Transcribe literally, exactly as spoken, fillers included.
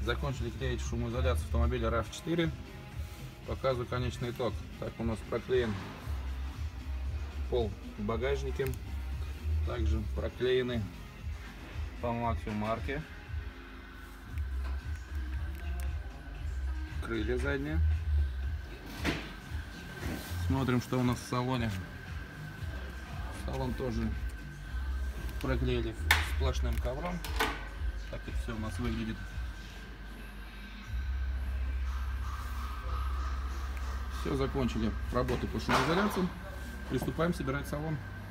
Закончили клеить шумоизоляцию автомобиля рав четыре. Показываю конечный итог. Так у нас проклеен пол в багажнике. Также проклеены по максимуму марки. Крылья задние. Смотрим, что у нас в салоне. Салон тоже проклеили сплошным ковром. Так это все у нас выглядит. Все, закончили работы по шумоизоляции. Приступаем собирать салон.